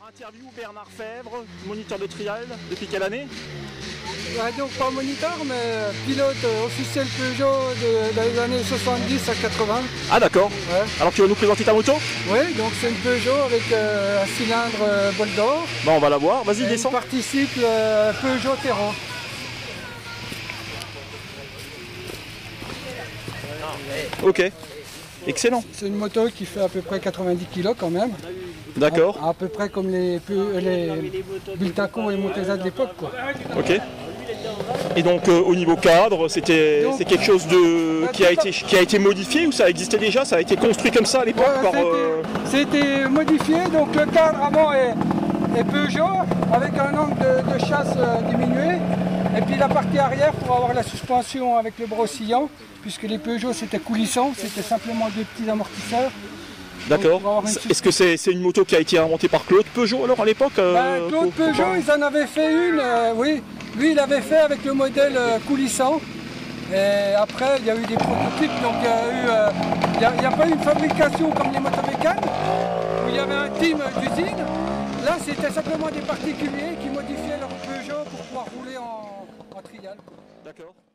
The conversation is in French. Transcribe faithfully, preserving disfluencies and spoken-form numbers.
Interview Bernard Fèvre, moniteur de trial, depuis quelle année? Ouais, donc pas moniteur, mais pilote euh, officiel Peugeot de, dans les années soixante-dix à quatre-vingts. Ah d'accord. Ouais. Alors tu vas nous présenter ta moto? Oui, donc c'est une Peugeot avec euh, un cylindre euh, bol d'or. Bon, on va la voir, vas-y descends. Une partie cycle euh, Peugeot Terran. Ok, excellent. C'est une moto qui fait à peu près quatre-vingt-dix kilos quand même. D'accord. À, à peu près comme les, les Bultaco et Montesa de l'époque, quoi. Ok. Et donc euh, au niveau cadre, c'était Donc, c'est quelque chose de qui a été qui a été modifié ou ça existait déjà? Ça a été construit comme ça à l'époque Ouais, par. euh, C'était modifié, donc le cadre avant est, est Peugeot avec un angle de, de chasse euh, diminué. Et puis la partie arrière pour avoir la suspension avec le bras oscillant, puisque les Peugeot c'était coulissant, c'était simplement deux petits amortisseurs. D'accord. Est-ce que c'est c'est une moto qui a été inventée par Claude Peugeot alors à l'époque? euh, Ben, Claude pour- Peugeot, pour- ils en avaient fait une, euh, oui. Lui, il avait fait avec le modèle euh, coulissant. Et après, il y a eu des prototypes, donc il y a eu, euh, il y a- il n'y a, pas eu une fabrication comme les motomécanes, où il y avait un team d'usine. Là, c'était simplement des particuliers qui modifiaient leur Peugeot pour pouvoir rouler en, en trial. D'accord.